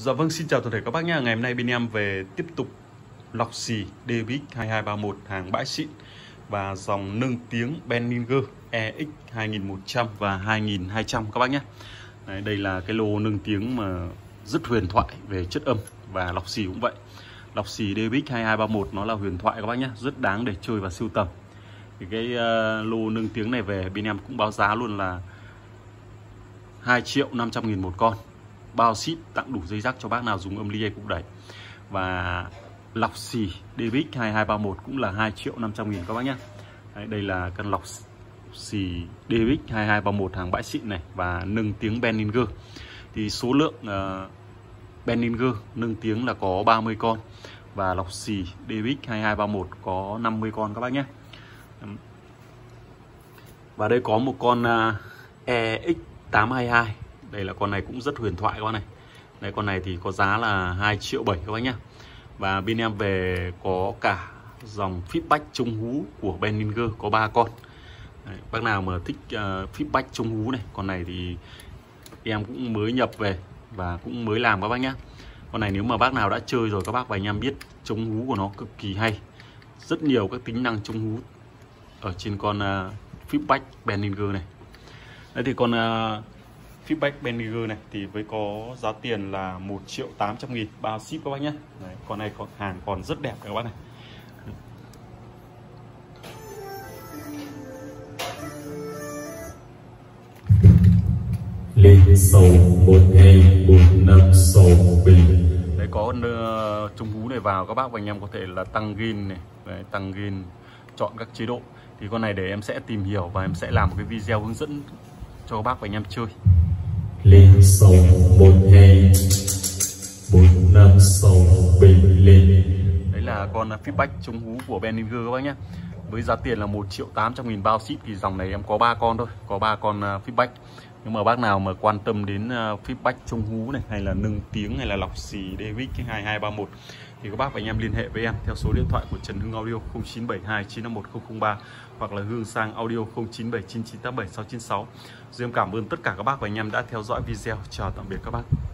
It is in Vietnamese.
Dạ vâng, xin chào toàn thể các bác nhé. Ngày hôm nay bên em về tiếp tục lọc xì DBX 2231 hàng bãi xịn và dòng nâng tiếng Behringer EX 2100 và 2200 các bác nhé. Đây là cái lô nâng tiếng mà rất huyền thoại về chất âm, và lọc xì cũng vậy. Lọc xì DBX 2231 nó là huyền thoại các bác nhé, rất đáng để chơi và sưu tầm. Thì cái lô nâng tiếng này về bên em cũng báo giá luôn là 2.500.000 một con, bao ship tặng đủ dây rắc cho bác nào dùng âm ly hay cục đẩy. Và lọc xì DBX 2231 cũng là 2.500.000 các bác nhé. Đây là căn lọc xì DBX 2231 hàng bãi xịn này và nâng tiếng Behringer. Thì số lượng Behringer nâng tiếng là có 30 con và lọc xì DBX 2231 có 50 con các bác nhé. Và đây có một con EX822. Đây là con này cũng rất huyền thoại các bác này. Đây, con này thì có giá là 2.7 triệu các bác nhé. Và bên em về có cả dòng feedback trung hú của Behringer có 3 con. Đấy, bác nào mà thích feedback trung hú này, con này thì em cũng mới nhập về và cũng mới làm các bác nhé. Con này nếu mà bác nào đã chơi rồi các bác và anh em biết trung hú của nó cực kỳ hay, rất nhiều các tính năng trung hú ở trên con feedback Behringer này. Đấy thì con feedback Behringer này thì với có giá tiền là 1.800.000 bao ship các bác nhé. Đấy, con này còn hàng còn rất đẹp các bác này. Lên sầu 1245 bình. Đấy, có trung hú này vào các bác và anh em có thể là tăng gain này. Đấy, tăng gain, chọn các chế độ. Thì con này để em sẽ tìm hiểu và em sẽ làm một cái video hướng dẫn cho các bác và anh em chơi. Lên sầu 1245 bình lên. Đấy là con feedback trung hú của Behringer các bác nhé. Với giá tiền là 1.800.000 bao ship thì dòng này em có 3 con thôi, có 3 con feedback. Nhưng mà bác nào mà quan tâm đến feedback trung hú này, hay là nâng tiếng, hay là lọc xì DBX 2231 thì các bác và anh em liên hệ với em theo số điện thoại của Trần Hưng Audio 0972951003 hoặc là Hương Sang Audio 0979987696. Rồi em cảm ơn tất cả các bác và anh em đã theo dõi video. Chào tạm biệt các bác.